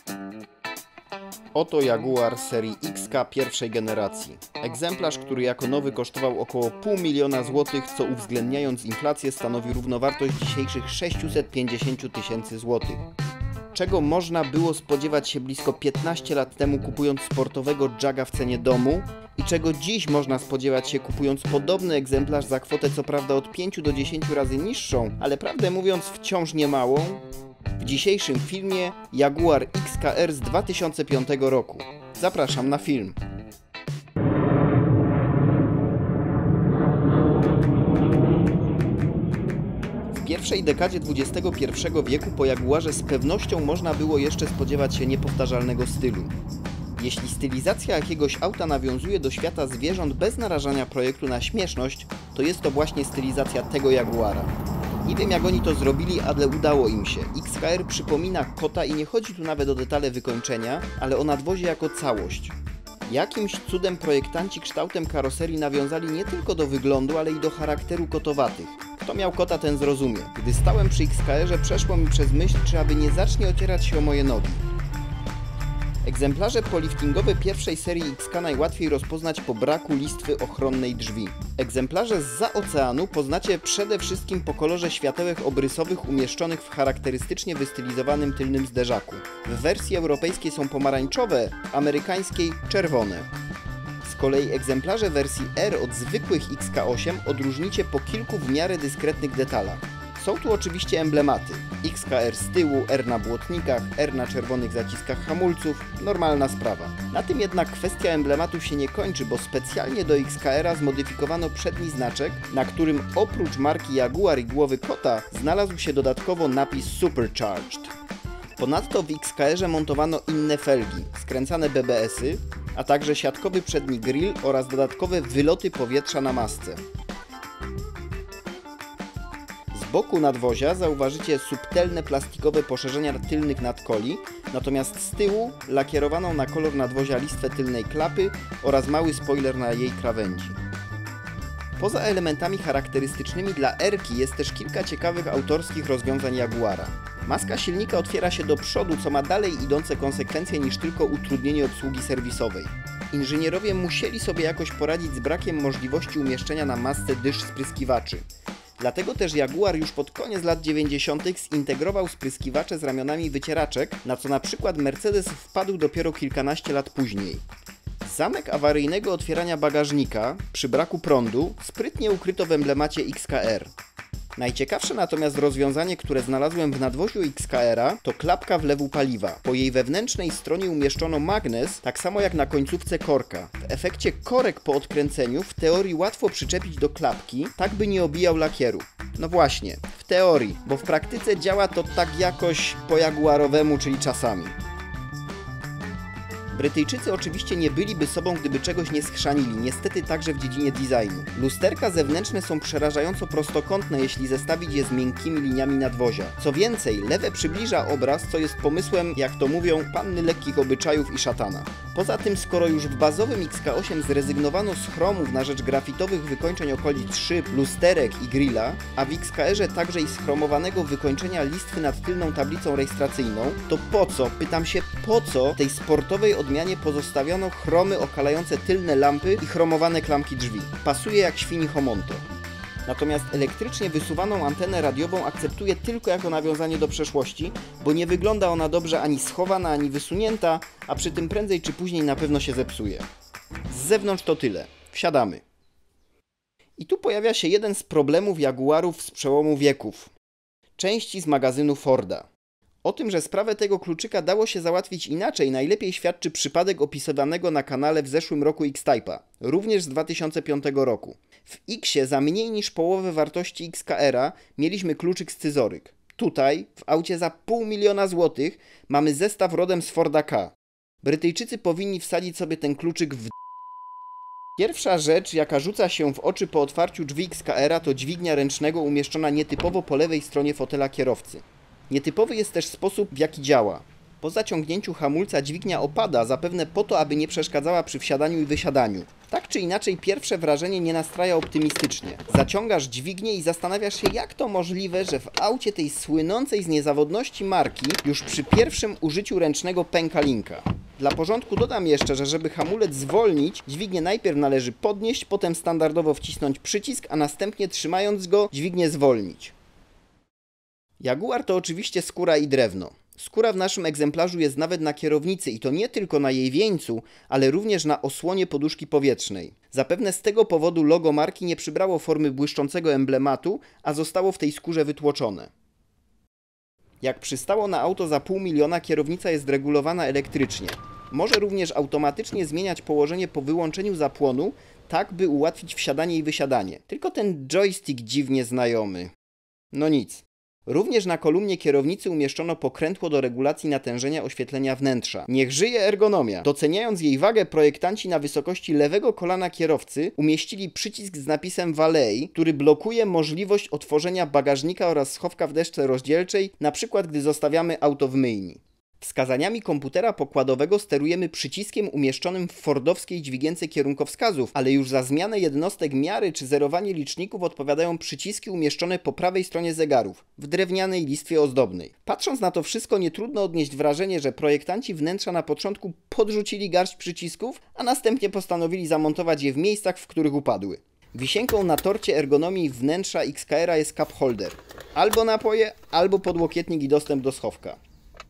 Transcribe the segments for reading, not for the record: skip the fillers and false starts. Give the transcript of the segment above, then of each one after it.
Oto Jaguar serii XK pierwszej generacji. Egzemplarz, który jako nowy kosztował około 500 000 złotych, co uwzględniając inflację stanowi równowartość dzisiejszych 650 000 złotych. Czego można było spodziewać się blisko 15 lat temu, kupując sportowego Jaga w cenie domu i czego dziś można spodziewać się, kupując podobny egzemplarz za kwotę co prawda od 5 do 10 razy niższą, ale prawdę mówiąc wciąż niemałą? W dzisiejszym filmie Jaguar XKR z 2005 roku. Zapraszam na film. W pierwszej dekadzie XXI wieku po Jaguarze z pewnością można było jeszcze spodziewać się niepowtarzalnego stylu. Jeśli stylizacja jakiegoś auta nawiązuje do świata zwierząt bez narażania projektu na śmieszność, to jest to właśnie stylizacja tego Jaguara. Nie wiem jak oni to zrobili, ale udało im się. XKR przypomina kota i nie chodzi tu nawet o detale wykończenia, ale o nadwozie jako całość. Jakimś cudem projektanci kształtem karoserii nawiązali nie tylko do wyglądu, ale i do charakteru kotowatych. Kto miał kota, ten zrozumie. Gdy stałem przy XKR-ze, przeszło mi przez myśl, czy aby nie zacznie ocierać się o moje nogi. Egzemplarze poliftingowe pierwszej serii XK najłatwiej rozpoznać po braku listwy ochronnej drzwi. Egzemplarze zza oceanu poznacie przede wszystkim po kolorze światełek obrysowych umieszczonych w charakterystycznie wystylizowanym tylnym zderzaku. W wersji europejskiej są pomarańczowe, w amerykańskiej czerwone. Z kolei egzemplarze wersji R od zwykłych XK8 odróżnicie po kilku w miarę dyskretnych detalach. Są tu oczywiście emblematy. XKR z tyłu, R na błotnikach, R na czerwonych zaciskach hamulców, normalna sprawa. Na tym jednak kwestia emblematów się nie kończy, bo specjalnie do XKR-a zmodyfikowano przedni znaczek, na którym oprócz marki Jaguar i głowy kota znalazł się dodatkowo napis Supercharged. Ponadto w XKR-ze montowano inne felgi, skręcane BBS-y, a także siatkowy przedni grill oraz dodatkowe wyloty powietrza na masce. Z boku nadwozia zauważycie subtelne plastikowe poszerzenia tylnych nadkoli, natomiast z tyłu lakierowaną na kolor nadwozia listwę tylnej klapy oraz mały spoiler na jej krawędzi. Poza elementami charakterystycznymi dla R-ki jest też kilka ciekawych autorskich rozwiązań Jaguara. Maska silnika otwiera się do przodu, co ma dalej idące konsekwencje niż tylko utrudnienie obsługi serwisowej. Inżynierowie musieli sobie jakoś poradzić z brakiem możliwości umieszczenia na masce dysz spryskiwaczy. Dlatego też Jaguar już pod koniec lat 90. zintegrował spryskiwacze z ramionami wycieraczek, na co na przykład Mercedes wpadł dopiero kilkanaście lat później. Zamek awaryjnego otwierania bagażnika, przy braku prądu, sprytnie ukryto w emblemacie XKR. Najciekawsze natomiast rozwiązanie, które znalazłem w nadwoziu XKR-a, to klapka wlewu paliwa. Po jej wewnętrznej stronie umieszczono magnes, tak samo jak na końcówce korka. W efekcie korek po odkręceniu w teorii łatwo przyczepić do klapki, tak by nie obijał lakieru. No właśnie, w teorii, bo w praktyce działa to tak jakoś po jaguarowemu, czyli czasami. Brytyjczycy oczywiście nie byliby sobą, gdyby czegoś nie schrzanili, niestety także w dziedzinie designu. Lusterka zewnętrzne są przerażająco prostokątne, jeśli zestawić je z miękkimi liniami nadwozia. Co więcej, lewe przybliża obraz, co jest pomysłem, jak to mówią, panny lekkich obyczajów i szatana. Poza tym, skoro już w bazowym XK8 zrezygnowano z chromów na rzecz grafitowych wykończeń okolic szyb, lusterek i grilla, a w XKR-ze także i schromowanego wykończenia listwy nad tylną tablicą rejestracyjną, to po co, pytam się, po co tej sportowej odmianie pozostawiono chromy okalające tylne lampy i chromowane klamki drzwi? Pasuje jak świni homonto. Natomiast elektrycznie wysuwaną antenę radiową akceptuję tylko jako nawiązanie do przeszłości, bo nie wygląda ona dobrze ani schowana, ani wysunięta, a przy tym prędzej czy później na pewno się zepsuje. Z zewnątrz to tyle. Wsiadamy. I tu pojawia się jeden z problemów Jaguarów z przełomu wieków. Części z magazynu Forda. O tym, że sprawę tego kluczyka dało się załatwić inaczej, najlepiej świadczy przypadek opisywanego na kanale w zeszłym roku X-Type'a, również z 2005 roku. W X-ie za mniej niż połowę wartości XKR-a mieliśmy kluczyk scyzoryk. Tutaj, w aucie za 500 000 złotych, mamy zestaw rodem z Forda K. Brytyjczycy powinni wsadzić sobie ten kluczyk w Pierwsza rzecz, jaka rzuca się w oczy po otwarciu drzwi XKR-a, to dźwignia ręcznego umieszczona nietypowo po lewej stronie fotela kierowcy. Nietypowy jest też sposób, w jaki działa. Po zaciągnięciu hamulca dźwignia opada, zapewne po to, aby nie przeszkadzała przy wsiadaniu i wysiadaniu. Tak czy inaczej, pierwsze wrażenie nie nastraja optymistycznie. Zaciągasz dźwignię i zastanawiasz się, jak to możliwe, że w aucie tej słynącej z niezawodności marki już przy pierwszym użyciu ręcznego pęka linka. Dla porządku dodam jeszcze, że żeby hamulec zwolnić, dźwignię najpierw należy podnieść, potem standardowo wcisnąć przycisk, a następnie trzymając go, dźwignię zwolnić. Jaguar to oczywiście skóra i drewno. Skóra w naszym egzemplarzu jest nawet na kierownicy i to nie tylko na jej wieńcu, ale również na osłonie poduszki powietrznej. Zapewne z tego powodu logo marki nie przybrało formy błyszczącego emblematu, a zostało w tej skórze wytłoczone. Jak przystało na auto za $500 000, kierownica jest regulowana elektrycznie. Może również automatycznie zmieniać położenie po wyłączeniu zapłonu, tak by ułatwić wsiadanie i wysiadanie. Tylko ten joystick dziwnie znajomy. No nic. Również na kolumnie kierownicy umieszczono pokrętło do regulacji natężenia oświetlenia wnętrza. Niech żyje ergonomia! Doceniając jej wagę, projektanci na wysokości lewego kolana kierowcy umieścili przycisk z napisem Valet, który blokuje możliwość otworzenia bagażnika oraz schowka w desce rozdzielczej, np. gdy zostawiamy auto w myjni. Wskazaniami komputera pokładowego sterujemy przyciskiem umieszczonym w fordowskiej dźwigience kierunkowskazów, ale już za zmianę jednostek miary czy zerowanie liczników odpowiadają przyciski umieszczone po prawej stronie zegarów, w drewnianej listwie ozdobnej. Patrząc na to wszystko, nie trudno odnieść wrażenie, że projektanci wnętrza na początku podrzucili garść przycisków, a następnie postanowili zamontować je w miejscach, w których upadły. Wisienką na torcie ergonomii wnętrza XKR-a jest cup holder. Albo napoje, albo podłokietnik i dostęp do schowka.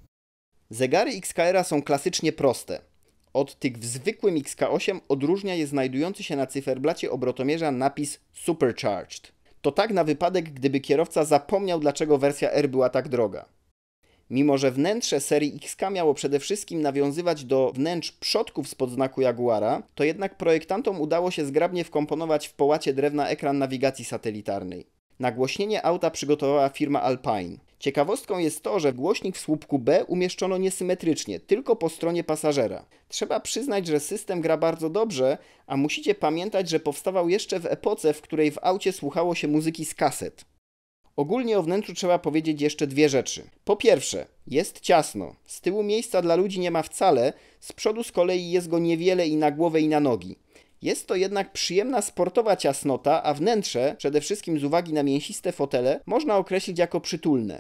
Zegary XKR-a są klasycznie proste. Od tych w zwykłym XK8 odróżnia je znajdujący się na cyferblacie obrotomierza napis Supercharged. To tak na wypadek, gdyby kierowca zapomniał, dlaczego wersja R była tak droga. Mimo że wnętrze serii XK miało przede wszystkim nawiązywać do wnętrz przodków spod znaku Jaguara, to jednak projektantom udało się zgrabnie wkomponować w połacie drewna ekran nawigacji satelitarnej. Nagłośnienie auta przygotowała firma Alpine. Ciekawostką jest to, że głośnik w słupku B umieszczono niesymetrycznie, tylko po stronie pasażera. Trzeba przyznać, że system gra bardzo dobrze, a musicie pamiętać, że powstawał jeszcze w epoce, w której w aucie słuchało się muzyki z kaset. Ogólnie o wnętrzu trzeba powiedzieć jeszcze dwie rzeczy. Po pierwsze, jest ciasno. Z tyłu miejsca dla ludzi nie ma wcale, z przodu z kolei jest go niewiele i na głowę i na nogi. Jest to jednak przyjemna sportowa ciasnota, a wnętrze, przede wszystkim z uwagi na mięsiste fotele, można określić jako przytulne.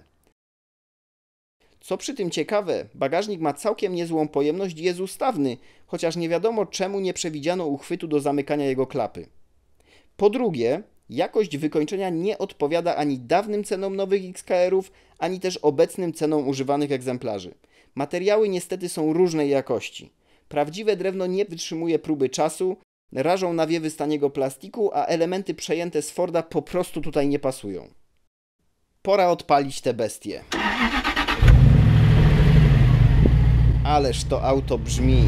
Co przy tym ciekawe, bagażnik ma całkiem niezłą pojemność i jest ustawny, chociaż nie wiadomo czemu nie przewidziano uchwytu do zamykania jego klapy. Po drugie, jakość wykończenia nie odpowiada ani dawnym cenom nowych XKR-ów, ani też obecnym cenom używanych egzemplarzy. Materiały niestety są różnej jakości. Prawdziwe drewno nie wytrzymuje próby czasu, rażą nawiewy z taniego plastiku, a elementy przejęte z Forda po prostu tutaj nie pasują. Pora odpalić te bestie. Ależ to auto brzmi.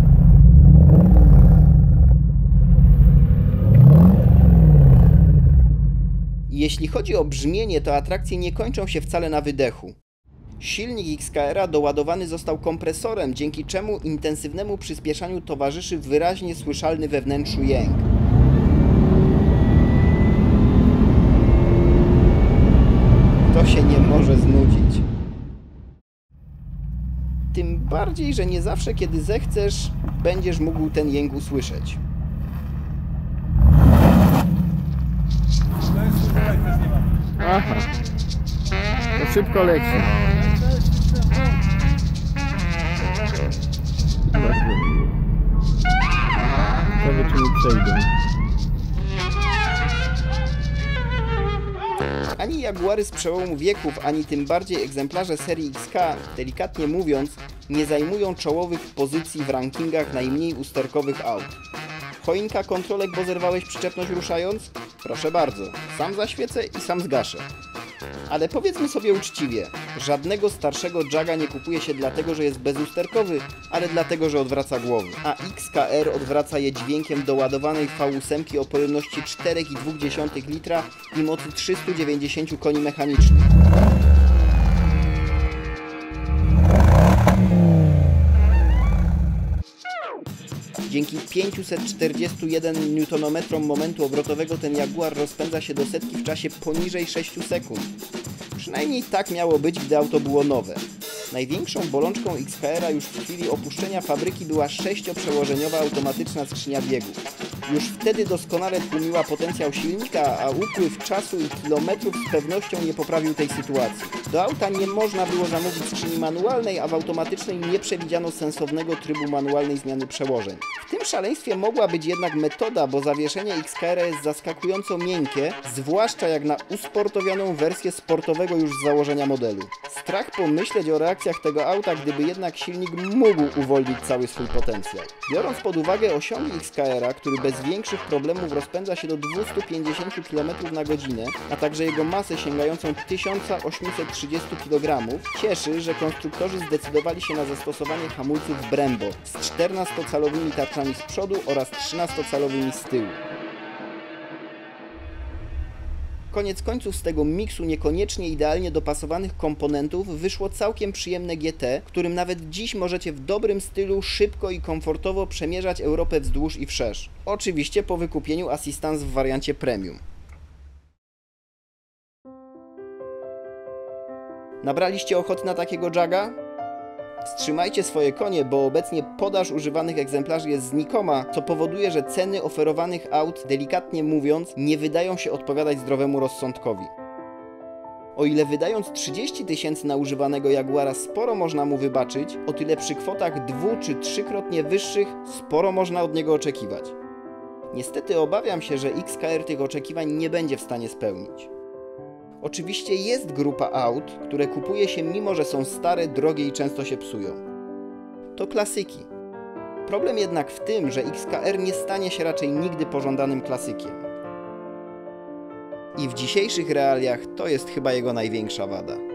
Jeśli chodzi o brzmienie, to atrakcje nie kończą się wcale na wydechu. Silnik XKR-a doładowany został kompresorem, dzięki czemu intensywnemu przyspieszaniu towarzyszy wyraźnie słyszalny we wnętrzu jęk. To się nie może znudzić. Tym bardziej, że nie zawsze, kiedy zechcesz, będziesz mógł ten jęk usłyszeć. Aha, to szybko leci. Ciekawe, czy mi przejdą. Ani Jaguary z przełomu wieków, ani tym bardziej egzemplarze serii XK, delikatnie mówiąc, nie zajmują czołowych pozycji w rankingach najmniej usterkowych aut. Choinka kontrolek, bo zerwałeś przyczepność ruszając? Proszę bardzo, sam zaświecę i sam zgaszę. Ale powiedzmy sobie uczciwie, żadnego starszego Jaga nie kupuje się dlatego, że jest bezusterkowy, ale dlatego, że odwraca głowy. A XKR odwraca je dźwiękiem doładowanej V8 o pojemności 4,2 litra i mocy 390 koni mechanicznych. Dzięki 541 Nm momentu obrotowego ten Jaguar rozpędza się do setki w czasie poniżej 6 sekund. Przynajmniej tak miało być, gdy auto było nowe. Największą bolączką XKR-a już w chwili opuszczenia fabryki była 6-przełożeniowa automatyczna skrzynia biegów. Już wtedy doskonale tłumiła potencjał silnika, a upływ czasu i kilometrów z pewnością nie poprawił tej sytuacji. Do auta nie można było zamówić skrzyni manualnej, a w automatycznej nie przewidziano sensownego trybu manualnej zmiany przełożeń. W tym szaleństwie mogła być jednak metoda, bo zawieszenie XKR-a jest zaskakująco miękkie, zwłaszcza jak na usportowioną wersję sportowego już z założenia modelu. Strach pomyśleć o reakcjach tego auta, gdyby jednak silnik mógł uwolnić cały swój potencjał. Biorąc pod uwagę osiągi XKR-a, który bez większych problemów rozpędza się do 250 km na godzinę, a także jego masę sięgającą 1830 kg, cieszy, że konstruktorzy zdecydowali się na zastosowanie hamulców Brembo z 14-calowymi tarczami z przodu oraz 13-calowymi z tyłu. Koniec końców z tego miksu niekoniecznie idealnie dopasowanych komponentów wyszło całkiem przyjemne GT, którym nawet dziś możecie w dobrym stylu, szybko i komfortowo przemierzać Europę wzdłuż i wszerz. Oczywiście po wykupieniu Assistance w wariancie premium. Nabraliście ochoty na takiego Jaga? Wstrzymajcie swoje konie, bo obecnie podaż używanych egzemplarzy jest znikoma, co powoduje, że ceny oferowanych aut, delikatnie mówiąc, nie wydają się odpowiadać zdrowemu rozsądkowi. O ile wydając 30 000 na używanego Jaguara sporo można mu wybaczyć, o tyle przy kwotach 2- czy 3-krotnie wyższych sporo można od niego oczekiwać. Niestety obawiam się, że XKR tych oczekiwań nie będzie w stanie spełnić. Oczywiście jest grupa aut, które kupuje się mimo, że są stare, drogie i często się psują. To klasyki. Problem jednak w tym, że XKR nie stanie się raczej nigdy pożądanym klasykiem. I w dzisiejszych realiach to jest chyba jego największa wada.